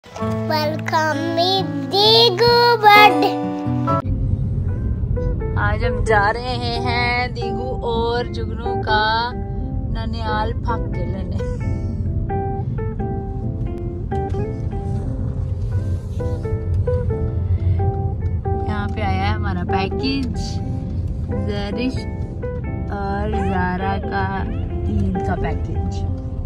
Welcome मी दिगो bird. आज हम जा रहे हैं दीगू और जुगनू का ननिहाल फक के लेने। यहाँ पे आया है हमारा पैकेज, ज़रिश और ज़ारा का ईद का पैकेज।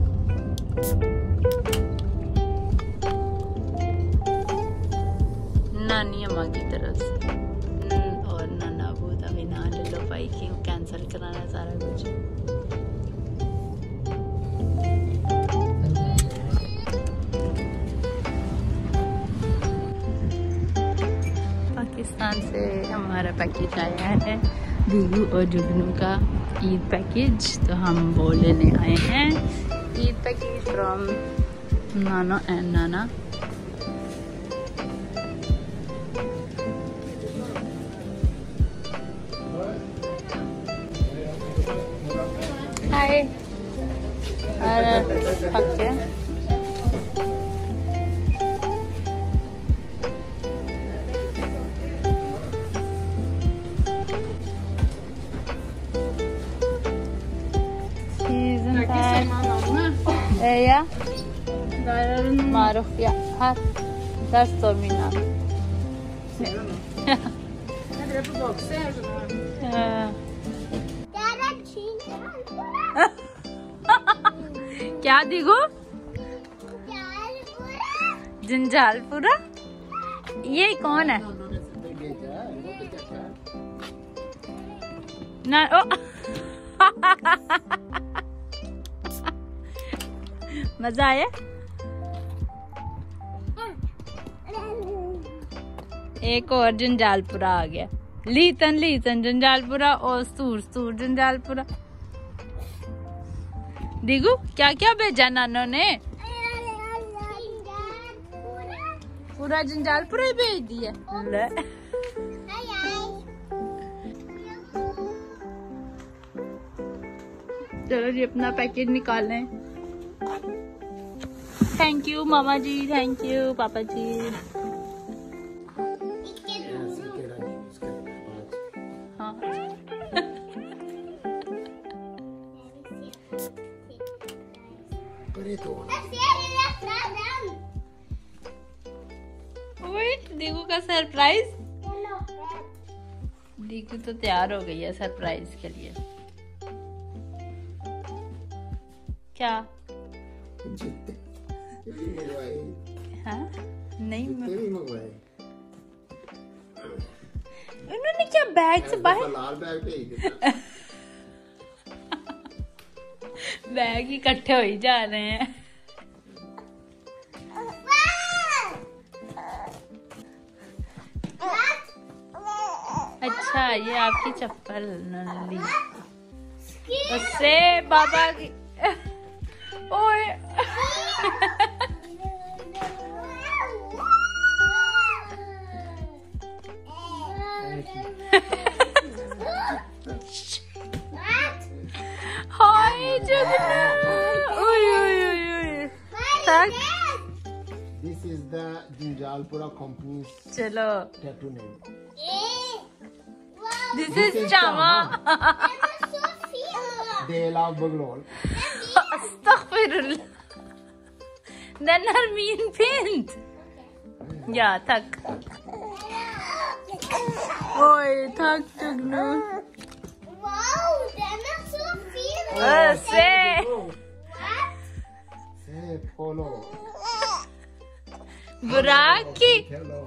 नानी अम्मा की तरफ से और नाना अबू अभी ना ले लो भाई क्यों कैंसिल कराना सारा कुछ। पाकिस्तान से हमारा पैकेज आया है दीगू और जुगनू का ईद पैकेज, तो हम वो लेने आए हैं ईद पैकेज फ्रॉम नाना एंड नाना। Hi okay ja, Maruf, ja, här. Där står min namn. क्या दिगो? जंजालपुरा? ये कौन है? ना ओ मजा आया? एक और जंजालपुरा आ गया। लीतन जंजालपुरा और सूर जंजालपुरा। दिगू क्या क्या भेजा नानो ने? पूरा जंजालपुरा ही भेज दिया। चलो जी अपना पैकेज निकालें। थैंक यू मामा जी, थैंक यू पापा जी। हाँ दीगू का सरप्राइज। दीगू तो तैयार हो गई है सरप्राइज के लिए। क्या? हाँ नहीं उन्होंने क्या बैग से बाहर बैग इकट्ठे हो ही जा रहे हैं। अच्छा ये आपकी चप्पल ली उससे बाबा की। ओए हाय जुगनू। This is the Jinjalpura company's चलो tattoo name. This is Chama. They love Bangalore. Astaghfirullah. Then her mean paint. Yeah, thak. Oi, thak Jugnoo. Wow, that is so feel. Say. Say follow. Buraki. Hello.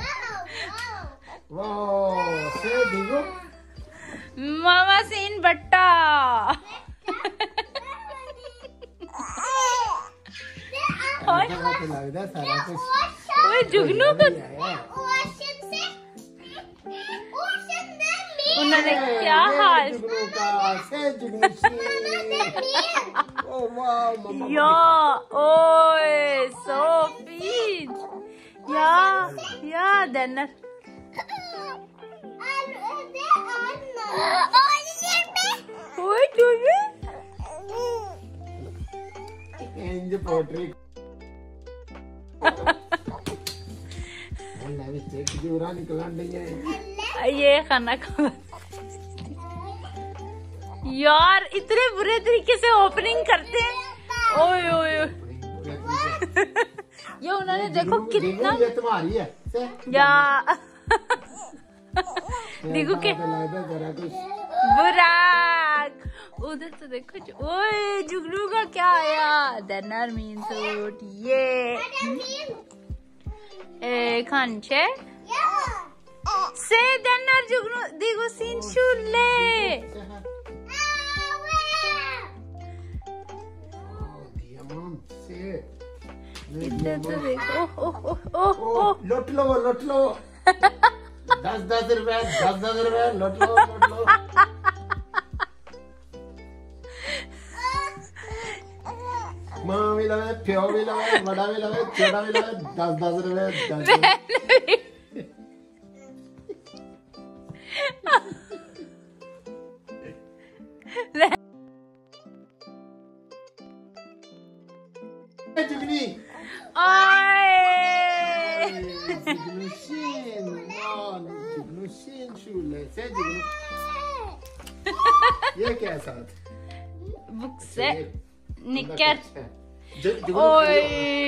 Wow. Wow. Say Digo. Mama seen batta. लगता है सारा कुछ। ओए जुगनू का उन्होंने क्या हाल? या ओए सोफी या देनर ओए जुगनू पोट्री एक खजूरा निकलन नहीं है। ये खाना खा यार, इतने बुरे तरीके से ओपनिंग करते हैं। ओए ओए ये उन्होंने देखो कितना, ये तुम्हारी है या देखो के बुरा। उधर तो देखो ओए जुगनू का क्या आया, देनर मीन सूट ये खानचे से देनर जुगनू दिगो सीन शुले। इधर तो देखो लुट लो 10-10 रुपए लुट लो। माँ भी लगे, प्यो भी लगे, बड़ा भी लगे, छोटा भी लगे, 10-10 रुपए। जुगनी ये क्या साथ बुक से निकर ओए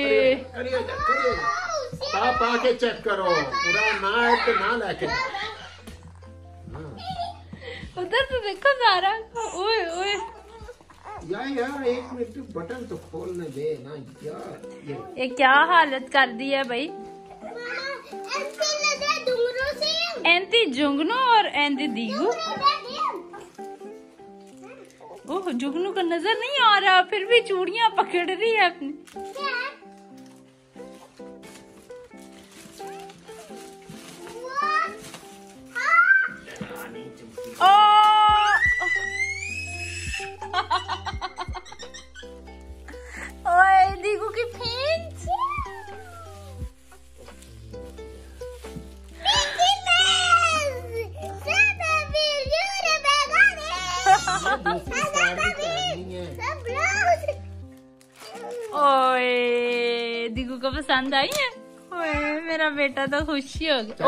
पापा के चेक करो, पूरा ना है तो ना लेके। उधर तो देखो सारा। ओए ओए यार 1 मिनट बटन तो खोलने दे ना यार। ये क्या हालत कर दी है भाई। एंती जुगनू और एंती दीगू। ओह जुगनू का नजर नहीं आ रहा, फिर भी चूड़ियां पकड़ रही है अपनी। ओए दीगू की फेंस। ओए दीगू को पसंद आई है। ओए मेरा बेटा तो खुशी हो गया।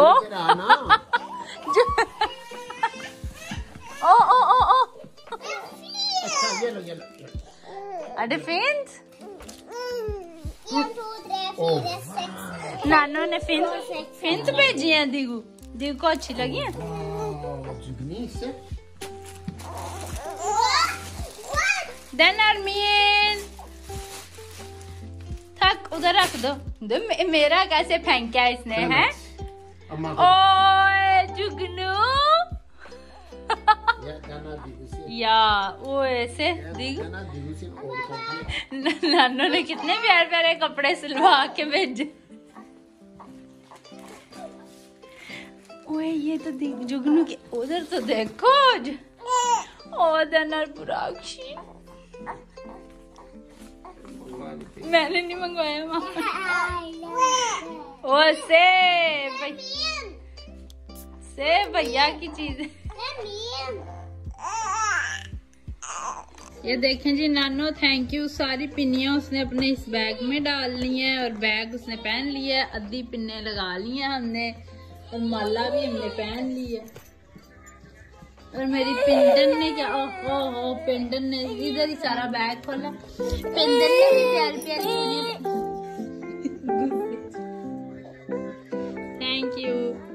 ओ ओ ओ ओ अच्छा ये लो। अरे फेंस नानो ने फेंस भेजी है दीगू को अच्छी लगी है। जुगनी से देनर मीन थक उधर रख दो। मेरा कैसे फेंका इसने है। ओए जुगनू या वो ऐसे दीगू। नानो ने कितने प्यारे प्यारे कपड़े सिलवा के भेजे। ओए ये तो जुगनू के उधर तो देखो। ओ देनर बुराक्षी मैंने नहीं मंगवाया मामा। ओ से भैया की चीज। ये देखें जी नानो थैंक यू। सारी पिन्नियां उसने अपने इस बैग में डाल ली हैं और बैग उसने पहन लिया है। आधी पिन्ने लगा ली हैं हमने और माला भी हमने पहन ली है। और मेरी पिंडन ने क्या ओह पिंडन ने इधर ही सारा बैग खोला। पिंडन ने भी प्यारी प्यारी थैंक यू।